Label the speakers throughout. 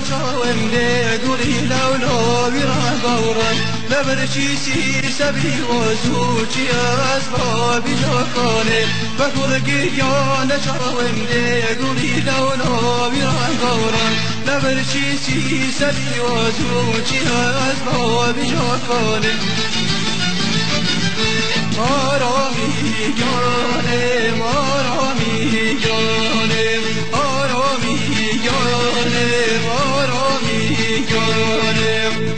Speaker 1: نشاوم لقولي لولا بيران غورا لبرشيسي سبي وزوجي أسبابي جاكاني بقول قيا نشاوم لقولي لولا بيران غورا لبرشيسي سبي وزوجي أسبابي جاكاني آرامی جانم آرامی جانم آرامی جانم آرامی جانم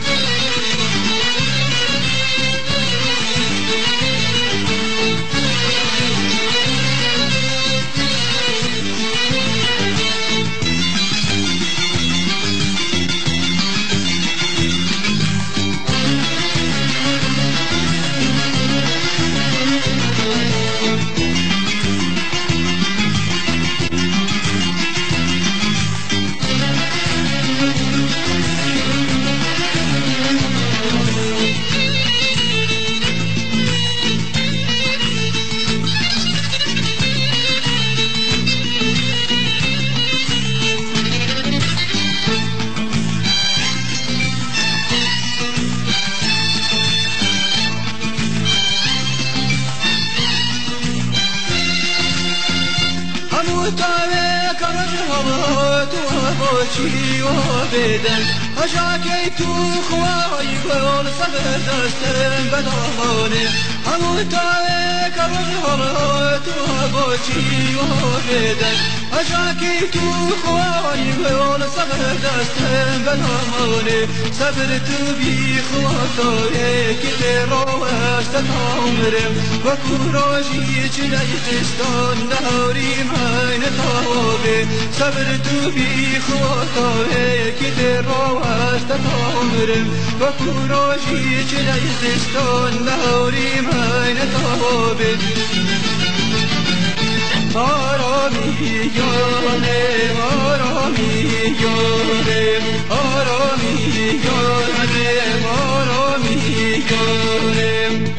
Speaker 1: وطاوك رجهات وابوشي وبدن أشاكيت خواي قول صبر دستن بدهاني وطاوك رجهات وابوشي وبدن أشاكيت خواي قول صبر دستن بدهاني صبرت بي خواتاي كتروش تتعمرم وكوراجي جنايتستان نهاري من تابه صبرت بي خواتاي كتروش تتعمرم وكوراجي جنايتستان نهاري من تابه آرامی جانم آرامی جانم آرامی جانم آرامی جانم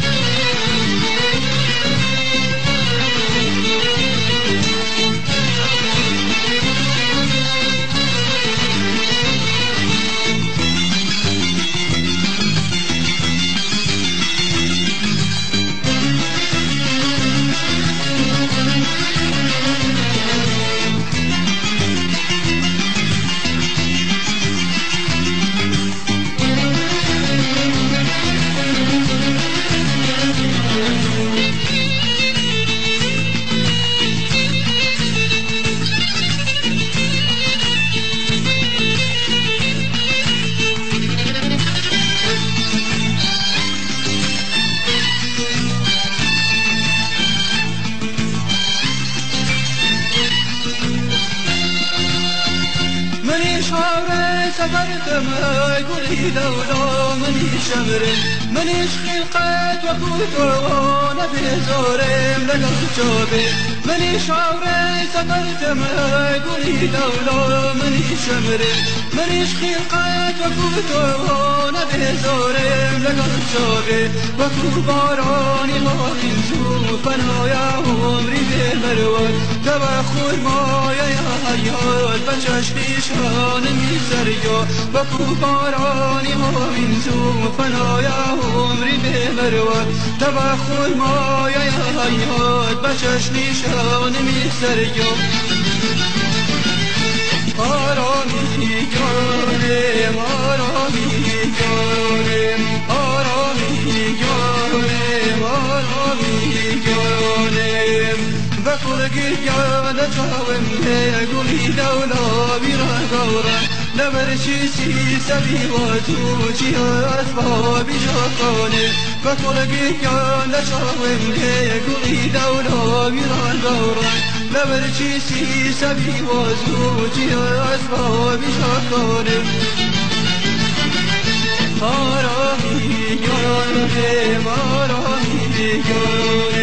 Speaker 1: سفرت ما قولي لولا مني شمرم منيش خلقت وكنت وانا بزورم لقد جوبي منيش عوري سفرت ما قولي لولا مني شمرم منيش خلقت وكنت وانا بزورم لقد جوبي وكو باراني ما ينزو فنايا عمري بالمروان تبخور مايا يا حيات بچشني شانمي سريا وكو باراني ما ينزو فنايا عمري بالمروان تبخور مايا يا حيات بچشني شانمي سريا آرامی جانم آرامی جانم آرامی جانم آرامی جانم بكل قيان جاوم قولي لولا بيران غورا لبرشيسي سبي وزوجي أسبابي جاكاني بكل قيان جاوم قولي لولا بيران غورا لبرشيسي سبي وزوجي أسبابي جاكاني آرامی جانم آرامی جانم